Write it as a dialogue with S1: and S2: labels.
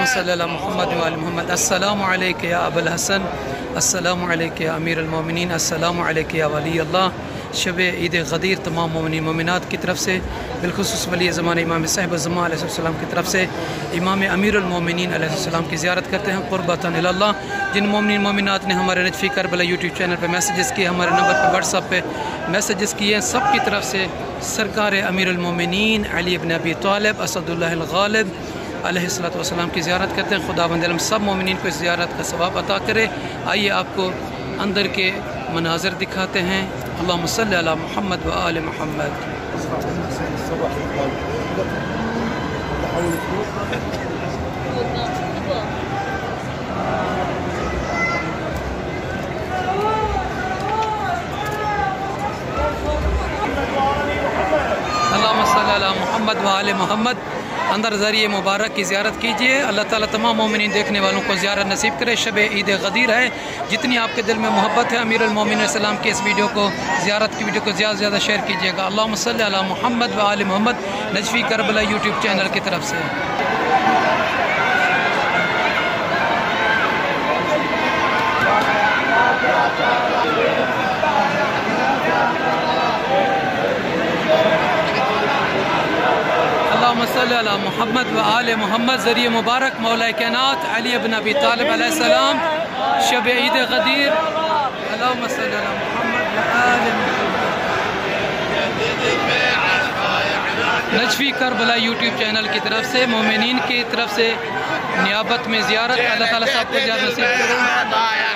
S1: اللهم صل على محمد وآل محمد. السلام علیک یا ابو الحسن، السلام علیک یا امیر المومنین، السلام علیک یا ولی اللہ. شب عید غدیر تمام مومنین مومنات کی طرف سے، بالخصوص ولی زمانہ امام صاحب الزمان علیہ السلام کی طرف سے امام امیر المومنین علیہ السلام کی زیارت کرتے ہیں قربتاً الی اللہ. جن مومنین مومنات نے ہمارے نجفی کربلا یوٹیوب چینل پہ میسیجز کیے، ہمارے نمبر پہ واٹس ایپ پہ میسیجز کیے، سب کی طرف سے سرکار امیر المومنین علی بن ابی طالب اسد اللہ الغالب علیہ السلام کی زیارت کرتے ہیں. خداوند عالم سب مومنین کو اس زیارت کا ثواب عطا کرے. آئیے آپ کو اندر کے مناظر دکھاتے ہیں. اللہم صلی علی محمد و آل محمد. اللہم صلی علی محمد و آل محمد. اندر ذریعہ مبارک کی زیارت کیجئے. اللہ تعالیٰ تمام مومنین دیکھنے والوں کو زیارت نصیب کرے. شب عید غدیر ہے، جتنی آپ کے دل میں محبت ہے امیر المومنین علیہ السلام کی اس ویڈیو کو، زیارت کی ویڈیو کو زیادہ سے زیادہ شیئر کیجئے گا. اللہم صلی علی محمد و آل محمد نجفی کربلا یوٹیوب چینل کی طرف سے. اللہم صلی علی محمد و آل محمد. ذریعہ مبارک مولا کائنات علی بن ابی طالب علیہ السلام، شب عید غدیر. اللہم صلی علی محمد و آل محمد. نجفی کربلا یوٹیوب چینل کی طرف سے مومنین کی طرف سے نیابت میں زیارت. اللہ تعالیٰ صاحب کو زیادہ نصیب کرے.